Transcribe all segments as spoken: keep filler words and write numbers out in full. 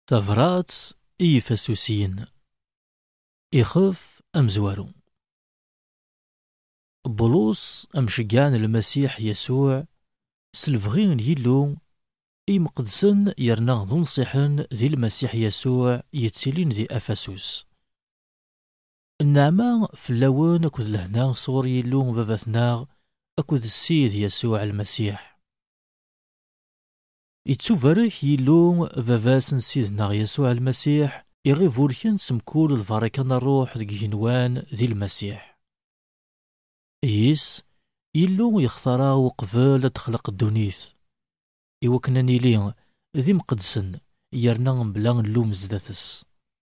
تفرات إيفاسوسين إخف أمزوارو بولوس أمشجان المسيح يسوع سلفغين يلو إمقدسن يرنا ذنصحن ذي المسيح يسوع يتسلين ذي أفاسوس النعمة في اللون أكد لهنا صور يلو بابثنا أكد السيد يسوع المسيح يتسوفرك يلو باباسن سيدنا يسوع المسيح إغي فوركن سمكول الفاركان الروح ذي جنوان ذي المسيح يس يلو يختارا وقبل تخلق الدونيث إوكنا نيلي ذي مقدسن يرنا بلا اللوم زداتس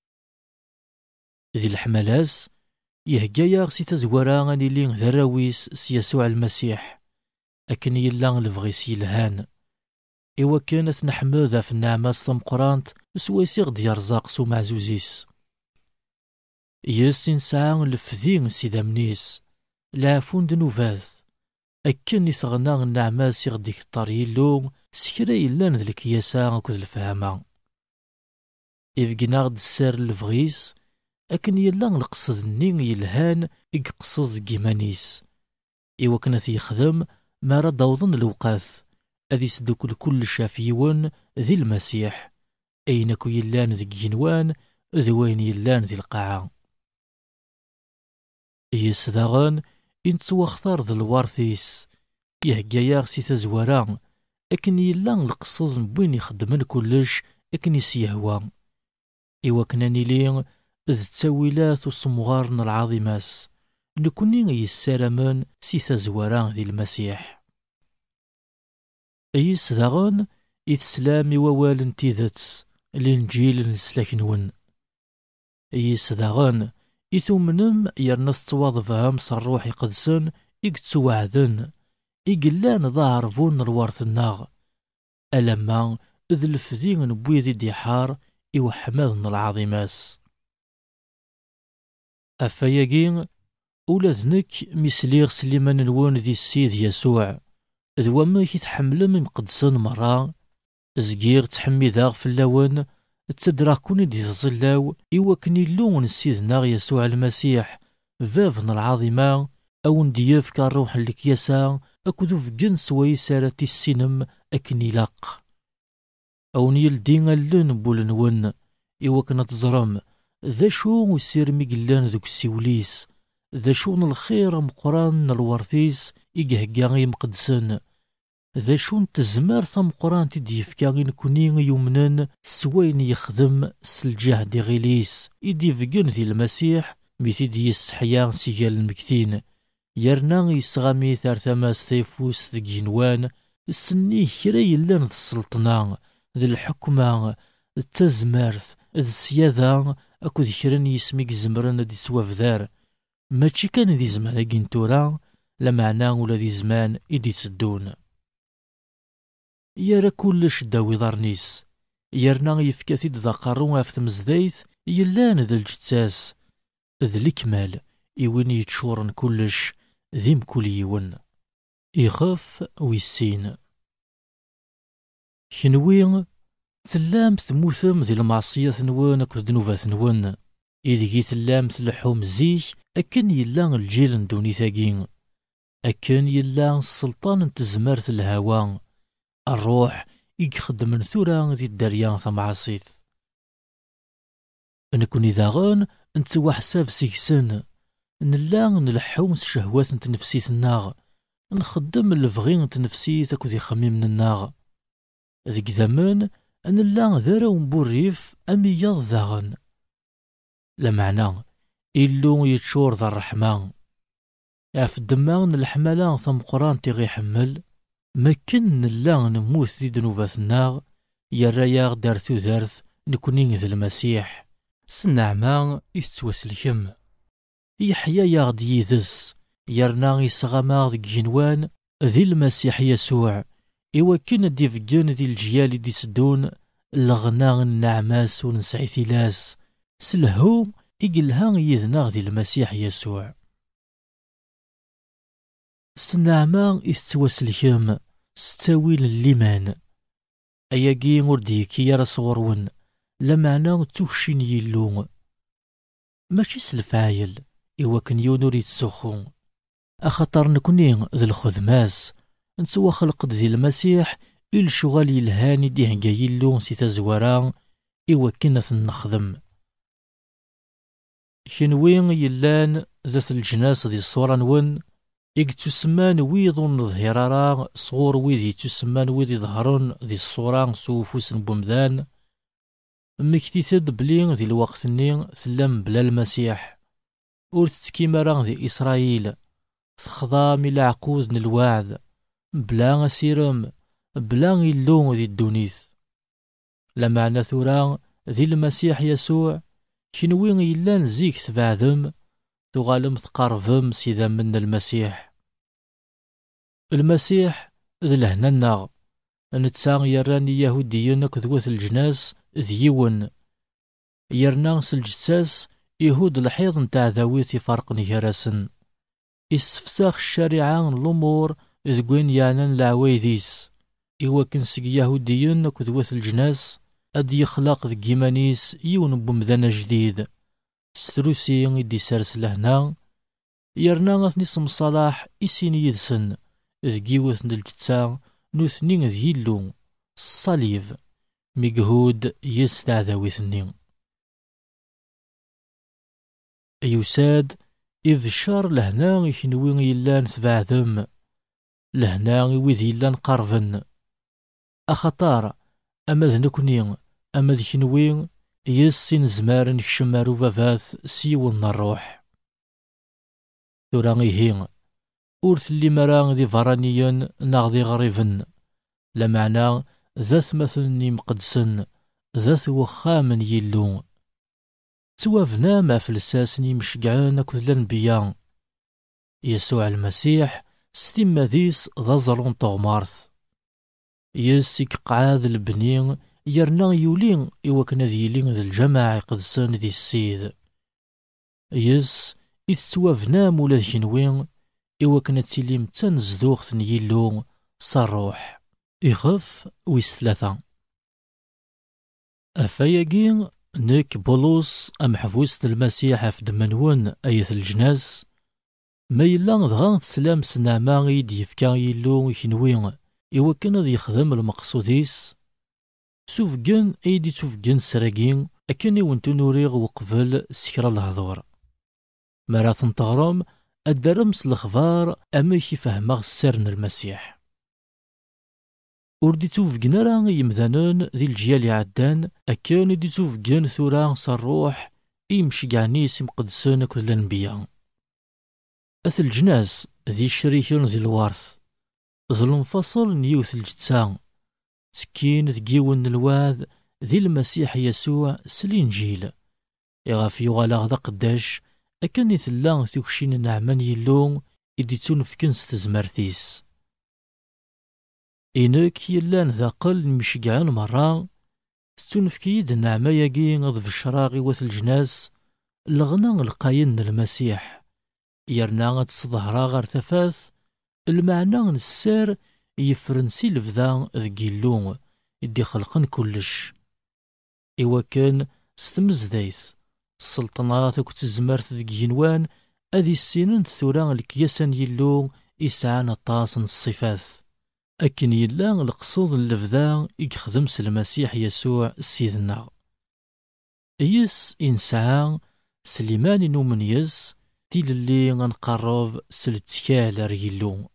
ذي الحملاس يهجايا سي تزورا نيلي ذراويس سيسوع المسيح أكن يلا الفغيس يلهان إوا كانت نحمذا في النعمة الصمقرانت سويسيغ ديال رزاق سو معزوزيس يس نسعى لفذين سيدا منيس لعفون دنوفاث أكن يثغنا النعمة سيغ ديك الطريلو سكرا يلان ذلك ياسا أكد الفهامة إفقنا غد السار الفغيس أكن يلان القصد النين يلهان إقصد جيمانيس إوا كانت يخدم ما رد وضن الوقاث أذي سدوكل كل شافيون ذي المسيح أينكو يلان ذي جنوان ذوين يلان ذي القاعة يسداغن إنتو اختار ذي الوارثيس يهجايا سي تزورا أكن يلان القصد بوين يخدمن كلش أكن يسيهوا إوا كنا نيلين ذي التاويلات والصمغارن العظيماس نكوني يسارمن سي تزورا ذي المسيح أيس داغن إتسلامي ووال تيذت الإنجيل نسلاكنون أيس داغن إثومنم يرنث تواضفهم صروح يقدسن إكتسو وعدن إقلان ظهر فون الوارث الناغ ألما إذ الفذين بويذي ديحار إوحماذن العظيماس أفاياقين أولاذنك مسليغ سليمان نوون ذي السيد يسوع ذو ما يتحمل من مقدسن مرة زجير تحمي ذاغ في اللون تدراكوني دي تظلاو إوا كني اللون سيدنا يسوع المسيح فافن العظيمة أو نديف كالروح لك يسا أكدو في جنس ويسارة السينم أكني لاق أو نيلدين اللون بولنون إوا كنا تزرم ذا شو وسير ميقلان ذوك السيوليس ذا شون الخير مقران الورثيس إيجهجاغي مقدسن ذا شون تزمار ثم قران تديفكاغي نكوني يمنن سوين يخدم سلجاه دي غيليس إديفقن ذي المسيح ميثيدي السحيان سيجال المكتين يرنا يسغامي ثارثماس ثيفوس ذي جنوان السني كري اللان ذي السلطنة ذي الحكمة التزمارث ذي السيادة أكو ذكرن يسميك زمرن ذي سواف ذار ماشي كان ذي زمان أجين تورا لمعنى ولا ذي زمان إدي تسدون يارا كلش داوي ضرنيس يرنا يفكاثي ذا قارون في تمزدايث يلان ذا الجتاس ذا الكمال إوين يتشورن كلش ذيم كل يون يخاف ويسين كنوين تلام ثموثم ذي المعصية ثنوان أكو ذنوبة ثنوان إذ تلام تلحوم زيك أكن يلا الجيل ندوني ثاقين أكن يلا السلطان تزمارت الهوى الروح يخدم من ثورا ذي الدريان ثمعصيث نكون إذا غان نتوا حساب سيكسن نلا نلحومس شهوات نتنفسيت الناغ نخدم الفغين تنفسيت أكو ذي خميم من الناغ ذيك زمان نلا ذارا ونبوريف أمي يض ذاغن لمعنى إلو يتشور ذا الرحمن عف الدمان الحملان ثم قران تيغي حمل مكن نلا نموت ذي دنوباتنا يرايا دارتو ذارث نكونين ذا المسيح سنعما يتوسلكم يحيا ياغد يذس يرنا يسغما ذي جنوان ذي المسيح يسوع إوا كن ديفجان ذي الجيال دي سدون لغنا النعماس ونسعي ثلاس سلهو إقلها يذنا ذي المسيح يسوع سنعما يتوسلكم ستاويل الليمان أياقي ورديكي يا رصغرون لا معنى توكشين يلو ماشي سلفايل إوا كان يونور يتسخو أخطر نكوني ذي الخدماس نتوا خلق ذي المسيح إل شغال يلهاني ديه جايلو سي تزورا إوا كنا نخدم كنوين يلان ذات الجناس ذي الصورة نون إك تسمان ويض ظهرارا صغور ويذي تسمان ويذي ظهرون ذي الصورة سوفوس بومدان مكتيتد بلين ذي الوقت نين ثلم بلا المسيح ور تتكيمرا ذي إسرائيل تخضام إلى عقوز من الوعد بلا سيرم بلا يلو ذي الدونيث لمعنى ثورا ذي المسيح يسوع كنوين يلان زيك تبعدم تغالم تقارفم سيدا من المسيح المسيح ذي لهنا نتسا يراني يهوديين كذوث الجناس ذيون يرنا سلجساس يهود الحيض نتاع ذويث فرق نهرسن استفساخ الشريعة الأمور ذقوين يعنان العويذيس إوا كنسق يهوديين كذوث الجناس أد يخلق ذي جيمانيس يون بمذان جديد ستروسي يدي سارس لهنا يرنا غثني صلاح إسين يدسن ذي جيوث نلجتا نوثنين ذي يلو الصليب مجهود يستعذوي ثنين يساد إذ شار لهنا يكنوين يلان ثبعثم لهنا وذ يلان قرفن أخطار أما ذنكنين أما ذكنوين يسين زمارن كشمارو فافاث سيون الروح ثورانيهين أورث اللي مران ذي فرانيين ناغذي غريفن لمعنى ذات مثلني مقدسن ذات وخامن يلو توافنا مع فلساسني مشقعان أكد الأنبياء يسوع المسيح ستيما ذيس ذا زرون طغمارث يسيك قعاد البنين يرنا يولين إوا كنا ذيلين ذي الجماعة قدسان ذي السيد يس إذ توافنا مولا ذكنوين إوا كنا تسيليم تنزدوخ يلو صاروح إخف ويس ثلاثة أفاياقين نيك بولوس أم حفوست المسيح في دمنون أيث الجناس ما يلا دغا تسلام سنعما غيد يفكا يلو يكنوين إوا كان ذي يخدم المقصوديس سوفقن أيدي سوفقن سراقين أكني وانتو نوريغ وقفل سكرا الهضور مرات تغرم الدرمس الأخبار أما يفهمغ سرن المسيح وردي توفقن راه يمذانون ذي الجيال عدان أكان دي توفقن ثورا صروح يمشي قعنيس مقدسون كل الأنبياء أث الجناس ذي الشريكين ذي الوارث ذي الانفصل نيوث الجتسان سكين ذقيون الواذ ذي المسيح يسوع سلينجيل يغاف يغالا ذا قداش أكن يثلا ثوكشين نعمان يلون إدي تنفكن ستزمرثيس إنك يلان ذا قل مشقعان مرة تنفكيد النعمة يقين غضف الشراغي وث الجناس لغنا القاين المسيح يرنا تصدهرا غير ثفاث المعنى السار يفرنسي لفذا ذقيلون يدي خلقن كلش إوا كان ستمزدايث السلطنات وكتزمرت ذقينوان أذي السنين ثورا الكياسان يلو إسعان الطاس الصفات أكن يلا القصود اللفذا يخدم المسيح يسوع سيدنا يس إنسان سليمان نومن يس تيل اللي غنقرب سلتكال ريلو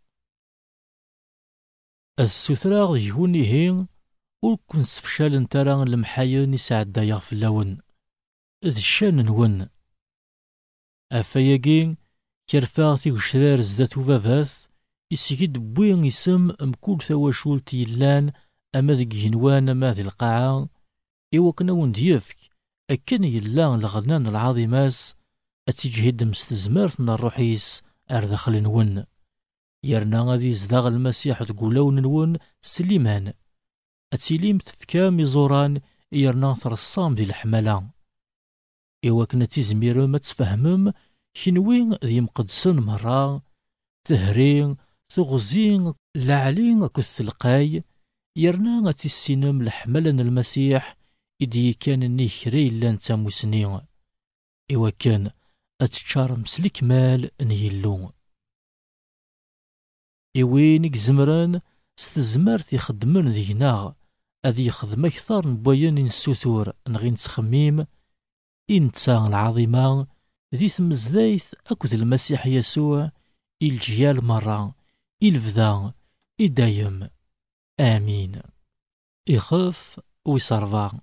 السثراغ يهونيهين وكن سفشال انترا المحاين يسعد دايغ في اللون ذ الشان نون أفاياقين كرفاغتي وشرار زداتو فافاث يسيكيد بوين يسم مكول ثواشول تيلان أما ذي جنوان أما ذي القاعة إوا كناون ديفك أكن يلا لغنان العظيماس أتيجهد مستزمارت الروحيس أردخل نون يرنا غادي زداغ المسيح تقولون نون سليمان أتيليم تفكا ميزوران يرنا ترصام دي الحملة إوا كنا تيزمير ما تفهمم كنوين ذي مقدسن مرة تهرين تغزين لعلين كثلقاي يرنا غتيسينم لحملن المسيح إدي كان النيكري لان تاموسني إوا كان أتشار مسلك مال نيلو إوين زمران ستزمرت يخدمن ذينا أذي يخدم أكثر نبوين السثور نغي نتخميم إنتا العظيمة ذي ثمزدايث أكد المسيح يسوع الجيال مرة الفدا إدايم آمين. إخاف ويصرفا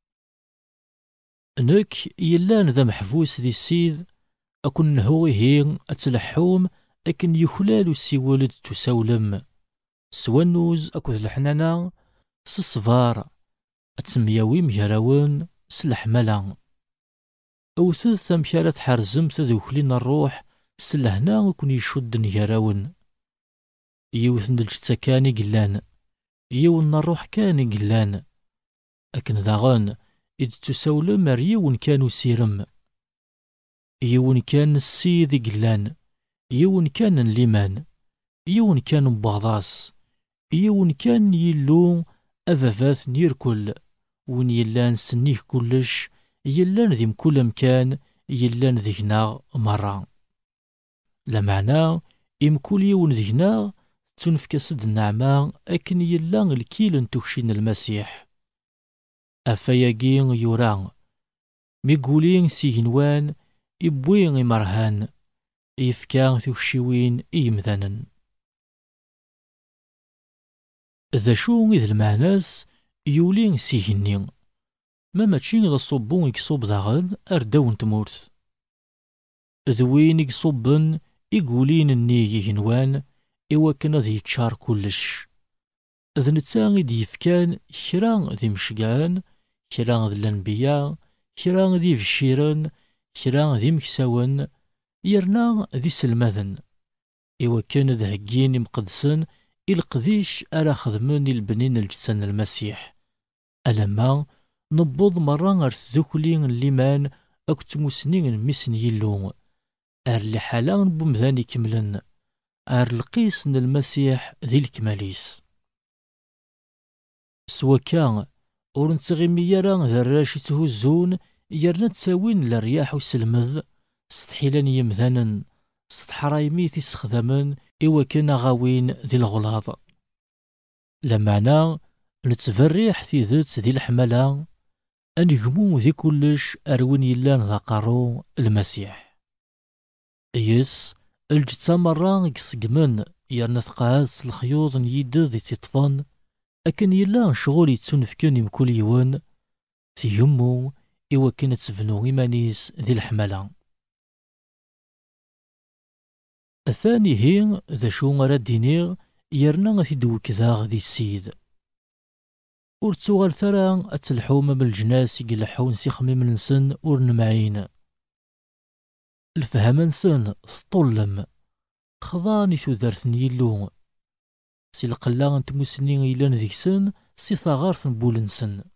نك يلان ذا محفوس ذي السيد أكن هو هين أتلحوم أكن يخلال سيولد تسولم سوانوز أكد الحنانا سصفار أتسمياوي مجراون سلحملا أوثد ثمشارة حرزم تذوكلين الروح سلهنا يكون يشد نجراون يوثن الجتا كان قلان يون الروح كان قلان أكن ذاغان إذ تسولم ريون كانوا سيرم يون كان السيد قلان يون كان الليمان يون كان بغضاس يون كان يلو أفافات نيركل ون يلان سنيه كلش يلان ذي كل مكان يلان ذهنا مرة لمعنى إم كل يون ذهنا تنفك سد النعمة أكن يلان الكيل تخشين المسيح أفاياقين يوران ميقولين سيهنوان إبوين مرهان إفكان تخشيوين إيمذانا ذا شو إذ المعناس يولين سيهنين ما ماتشين ذا صبون يكصوب داغن أردون تمورث ذوين يكصوبن يقولين النيجي هنوان إوا كان ذي يتشار كلش ذا نتاغي دي يفكان كران ذي مشقان كران ذي الأنبياء كران ذي فشيران كران ذي مكساون يرنا ذي سلماذن إوا كان ذا هكين مقدسن القديش أرا خدمن البنين الجسن المسيح ألما نبض مرة أرث ذوكلين الليمان أكتمو سنين مسن يلو أر لحالان بمذاني كملن أر القيس المسيح ذي الكماليس سوا كان ورنتغيمي يران ذا الراشي تهزون يرنا تساوين للرياح وسلمذ ستحيلان يمذانا ستحرايمي تسخدمن إوا كان غاوين ذي الغلاظ لمعنى نتفريح في ذات ذي الحملة أنجمو ذي كلش أروين يلان ذا قارو المسيح يس الجتا مرة يكسقمن يرنا ثقاس الخيوط يد ذي تطفن أكن يلان شغول يتسنفكن يمكل يوان تيهمو إوا كانت تفنو إيمانيس ذي الحملة الثاني هي ذا شو غرا دينيغ يرنا تيدو كذا ذي السيد ور تسوغال ثرا أتلحوم من الجناس يقلحون سيخمي من نسن ور نمعين الفهم نسن طلم خضاني ثوذرثن يلو سي القلا نتموسنين إلان ذيك سن سي ثغارث بولنسن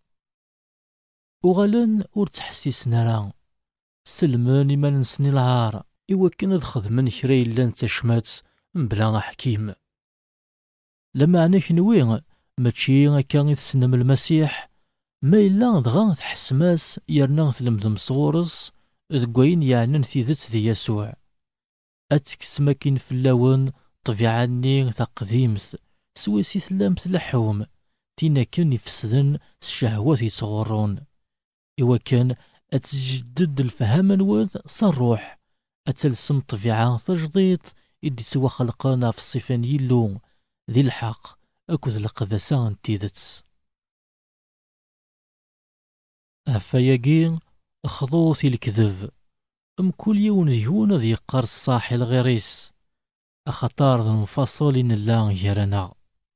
وغالن ور تحسيسنا راه سلمان إيمان نسن العار إوا كان ذ خدمن كرا إلا تشمات بلا حكيم لما عنا كنوي ماشي كان يتسنم المسيح ما إلا دغا تحسماس يرنا تلمذم صغورس ذكوين يعني نثيذت ذي يسوع أتكس ماكين في اللون طبيعاني تقديمث سواسي ثلام تلحوم تينا كان يفسدن الشهوات يتصغرون إوا كان أتجدد الفهم نوذ صروح أتلسم طبيعة تجديد إدي سوا خلقانا في الصفان يلو ذي الحق أكد القدسان تيذتس أفاياقين خضوثي الكذب أم كل يوم ذيون ذي قار الصاحي الغيريس أخطار ذو منفصلين اللان يرنا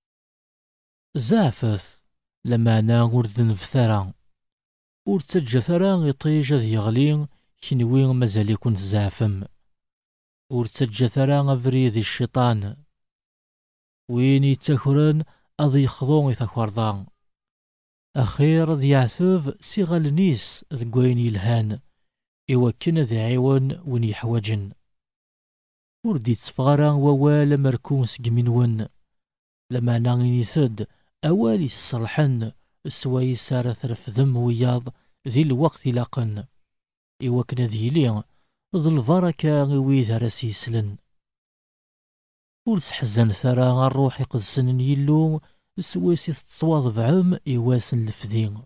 زافث لما أنا ورد نفثرا ورتجا ثرا يطيج ذي يغلين كنوين مازال يكون زافم ورتجا ثرا أفريد الشيطان وين يتكرن أذي خضون يتكوردان أخير ذي عثوف سيغال نيس ذقوين يلهان إوا كان ذي عيون وين يحوجن وردي تفغرا ووالا مركون سقمين ون لما ناغيني ثد أوالي الصلحن السوايس راه ترفذم وياض ذي الوقت لاقن إوا كنا ذيلي ذو البركة ويد راس يسلن ور سحزن ثرا الروح يقدسن يلو السويسي تتصواض بعم إواسن الفدين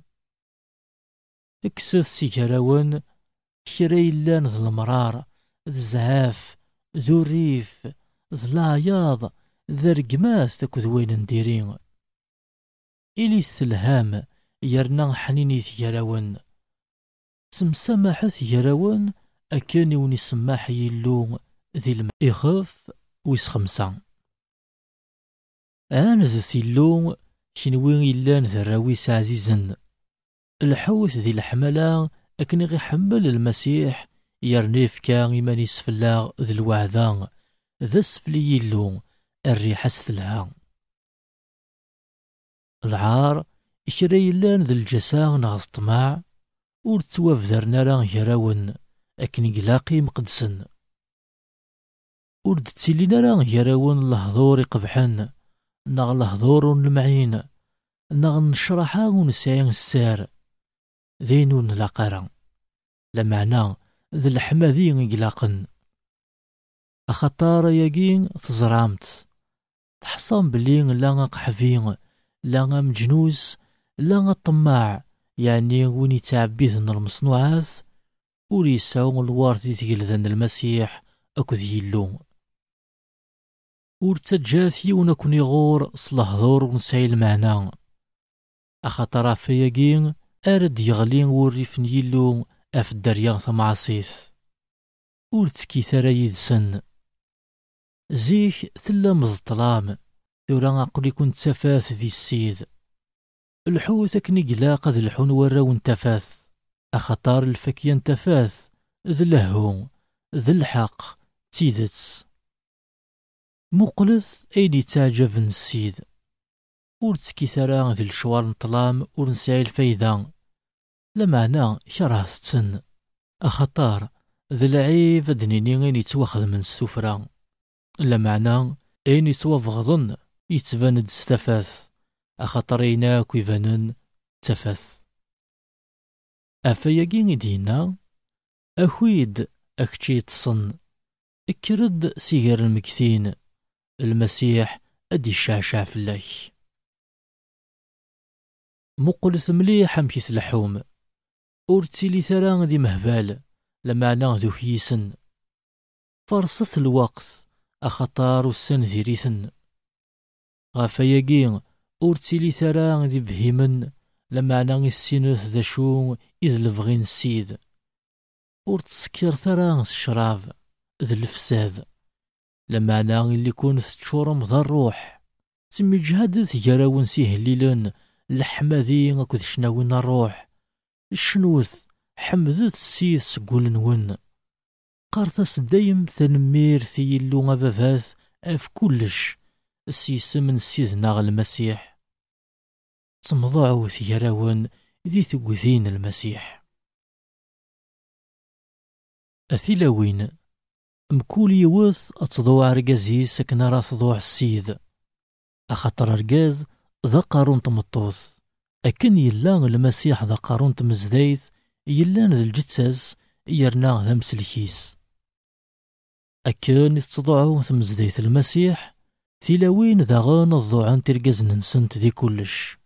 اكسث سيكراون كرا يلان ذو المرار ذو الزعاف ذو الريف ذو العياض ذا رقماث تاكد وين نديرين إلي الثلهام يرنا حنيني ثيراون سمسامحث يراون أكاني ونسماح يلو ذي الم إخاف ويس خمسة آن ذو ثيلو شنوين يلان ذراويس عزيزن الحوث ذي الحملة أكني غي حمل المسيح يرنيف كان إيماني سفلا ذي الوعدان ذا سفلي يلو الريحة ستلها العار إشري يلان ذي الجسا نغز طماع ور توافذرنا راه يراون أكني قلاقي مقدسن ور دتسيلينا راه يراون الهضور يقبحن نغ الهضور المعين نغ نشرحا ونسعين السار ذينو نلاقرا لمعنى ذي الحماذين قلاقن أخطار ياقين تزرامت تحصن بلين لا قحفين لا مجنوس لا طماع يعني وين يتعبيثن المصنوعات ور يسعو الوارث يتقلذن المسيح أكد يلو ور تجاثي ونكون يغور صلهضور ونسعي المعنى أخطر فياقين أرد يغلين وريفن يلو أف الدريا ثمعصيث ور تسكيثر يدسن زيك ثلا مزطلام ثورا أقول يكون تفاث ذي السيد الحوث أكني قلاق ذي الحون وراو انتفاث أخطار الفكيا انتفاث ذي اللهو ذي الحق تيدتس مقلث أيني تعجب السيد ور تسكيثرا ذي الشوار نطلام ور نسعي الفايدة لمعنى كراهتن أخطار ذي العيب دنيني غين يتواخذ من السفرة لمعنى أين يتوافغضن يتباند ستفاث أخطرينا كيفانن تفاث أفاياكين دينا أخويد أكتشي تصن اكرد سيجار المكثين المسيح أدي الشعشع في الله مقلث مليح مكيث لحوم أورتيلي ثران ذي مهبال لمعنى ذو هيسن فرصة الوقت أخطار السن ذيريثن غافاياكين أورتيلي ثران ذي بهيمن لمعنى السينوث ذا شو إذ لفغين السيد أورتسكر ثران الشراب ذي الفساد لمعنى اللي كون تشورم ذا الروح تمي جهاد ثيراون سيهليلن الحماذي أكد شناوين الروح الشنوث حمدت السيد سقول نون قارتاس دايم تنمير ثيلو غفافاث اف كلش السيسم من سيدنا المسيح تمضعو ثيراون ذي ثقوثين المسيح أثيلاوين مكول يوث أتضوع رقازي سكنا راه تضوع السيد أخطر رقاز ذا قارون تمطوث أكن يلان المسيح ذا قارون تمزدايث يلان ذا الجتساز يرنا ذا مسلكيس أكن يتضوعو تمزدايث المسيح تيلاوين ذا غان الضوعان ترقازن نسنت ذي كلش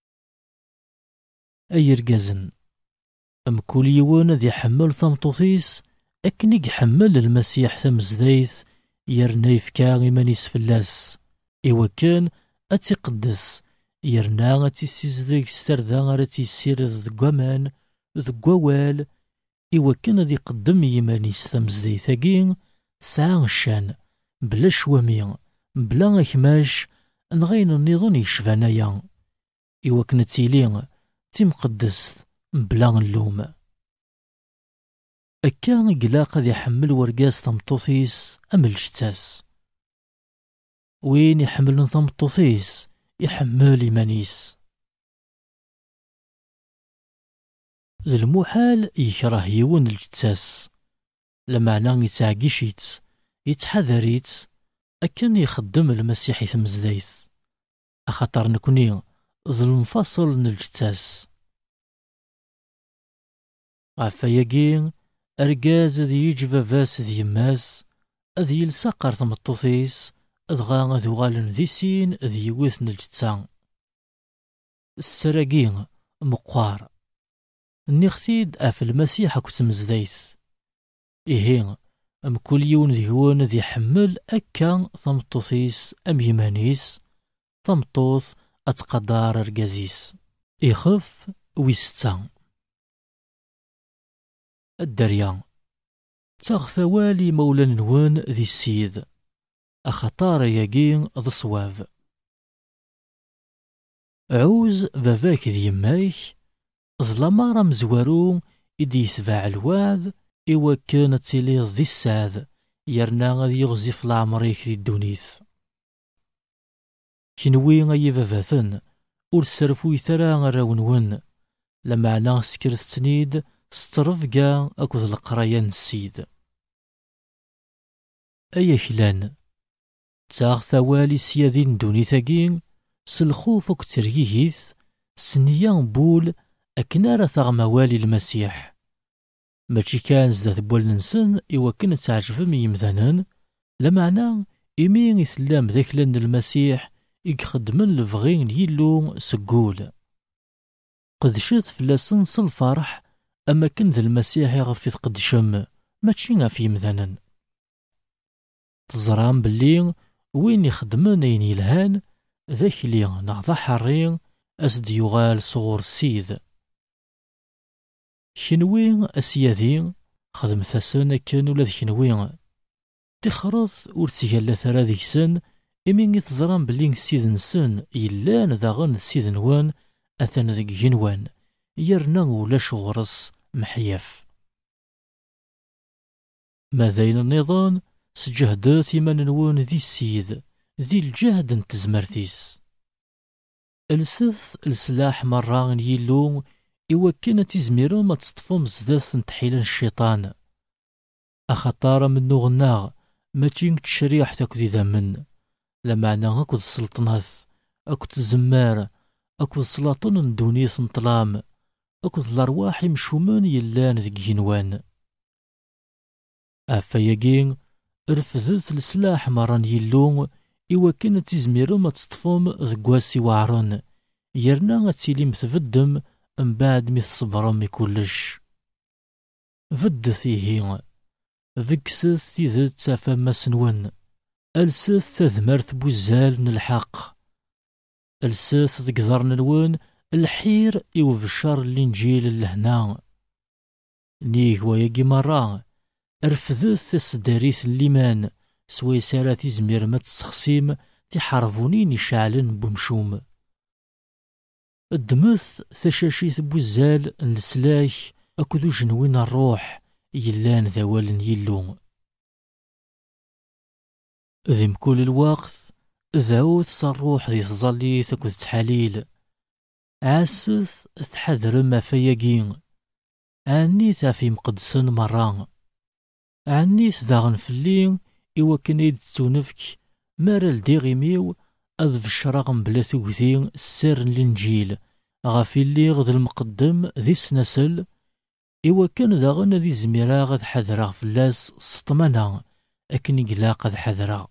أي رقازن أمكول يوان ذي حمل ثمطوثيس أكن يحمل المسيح ثمزدايث يرنا يفكا إيمانيس فلاس إوا كان أتقدس يرنا أتيسيزدك ستردا غارتي سير ذقوامان ذقوال إوا كان ذي قدم يمانيس ثمزدايثاكين تسعى الشان بلا شوامي بلا أكماش نغين النظام يشفانايا إوا كان تيلي تيمقدس بلا اللوم أكا قلاق ذي حمل ورقاس تمطوثيس أم الجتاس وين يحمل تمطوثيس يحمل إيمانيس ذي المحال يكره يون الجتاس لمعنى يتعقشيت يتحذريت أكن يخدم المسيح ثمزدايث أخطر نكوني ظلم فصل نلجتاس. غفاياكي أركاز ذي يجب فاس ذي يماس ذي يلساقر ثمطوثيس أدغا ذو غالن ذي سين ذي يوث نلجتسا. السراقين مقوار نختيد أف المسيح كتمزديث إيهين أم كل يون ذيون ذي حمل أكا ثمطوثيس أم يمانيس ثمطوث أتقدار رقازيس إخف ويستان. الدريان تاغ ثوالي مولا نوان ذي السيد أخطار ياقين ذي صواب. عوز فافاك ذي يمايك ظلما مزوارو إدي يتباع الوعد إوا كانت تيلي ذي السعد يرنا غادي يغزف العمريك ذي الدونيث. كنوي غاي فافاثن ور سرفو يترا غراونون لمعنا سكرت تنيد سترفقا أكوذ القرايا السيد. أي كلان تاغ ثوالي سيادين دونيثاكين سلخوف كتريهيث سنيان بول أكنار ثاغ موالي المسيح ماشي كان زدات بول ننسن إوا كنت تعجبم يمذنن لمعنى إمين إثلام ذاك لن المسيح يخدمن لفغين يلو سقول قدشت فلاسن الفرح أما كن ذا المسيح يغفي تقدشم ماشي غافي يمذنن. تزرام بلي وين يخدمن أين يلهان ذاك لي نغضى حرين أسد يغال صغور السيد. كنوين أسيادين خدم ثاسن كان ولا كنوين تخرث ور تيهلا ثرا ذيك سن إمين يتزرام بلي السيد نسن يلان ذاغن السيد نوان أثن ذيك جنوان يرنا ولا شغرس محياف. ماذين النظام سجهدات ثمان نوان ذي السيد ذي الجهد نتزمرتيس. السث السلاح مران يلو إوا كانت تزميرو ما تصطفم زداث نتحيلن الشيطان أخطار من نغناغ ما تشينك تشريح تاكو ذي ذمن لمعنى أكو السلطنات أكو الزمار أكو السلاطن ندونيث نطلام أكو الأرواح مشومن يلان ذي جنوان. أفاياكين رفضت السلاح مران يلو إوا كانت تزميرو ما تصطفم ذكواسي وعرن يرنا غتيلي مثفدم من بعد مي تصبرم كلش. فدثيه فكسث تيذت تافا سنون ألسث تذمرت بوزال الحق ألسث ذكذر نلون الحير يوفشر الإنجيل اللهنا نيه وياكي مرة رفضت السداريث الليمان سوي سارات زمير ما تسخسيم تحرفونين يشعلن بمشوم. الدمث ثشاشيث بوزال السلاح أكدو جنوين الروح يلان ذوالن يلو. ذم كل الوقت ذاوت صروح ذي تظلي ثكو تحاليل عاسث تحذر ما فياقين عني ثافي مقدسن مران عني ثاغن فلين إوا كنيد تونفك مارا لديغيميو أذ الشراغم بلا ثوثين السر الإنجيل غافي اللي غد المقدم ذي سنسل إوا كان داغن ذي زميرا غد حذرا فلاس سطمنا أكن يقلا قد حذرا.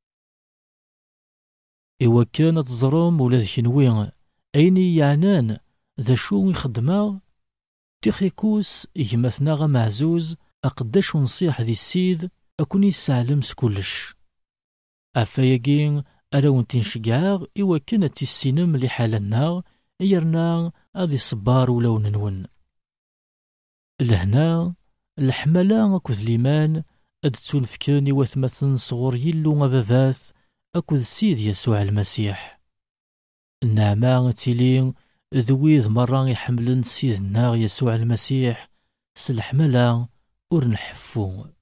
إوا كانت زرام ولا ذكنوين أيني يعنان ذا شو يخدما تيخيكوس يجمثنا غا معزوز أقداش نصيح ذي السيد أكون يسعلم سكولش. أفاياكين أراون تنشقعاغ إوا كانت السينم لحالنا يرنا أذي صبار ولو ننون. لهنا الحملة أكوذ ليمان أدتون فكاني وثمثن صغور يلو غباباث أكوذ سيد يسوع المسيح. النعمة تيلين ذويذ مرة يحملن سيدنا يسوع المسيح سلحملة ورنحفو.